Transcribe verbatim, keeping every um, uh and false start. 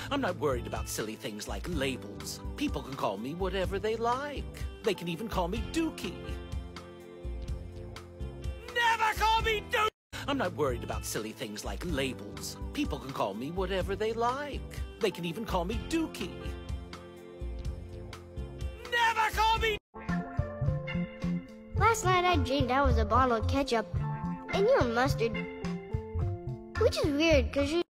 I'm not worried about silly things like labels. People can call me whatever they like. They can even call me Dookie. Never call me Dookie! I'm not worried about silly things like labels. People can call me whatever they like. They can even call me Dookie. Never call me... Last night I dreamed I was a bottle of ketchup and you were mustard. Which is weird, because you...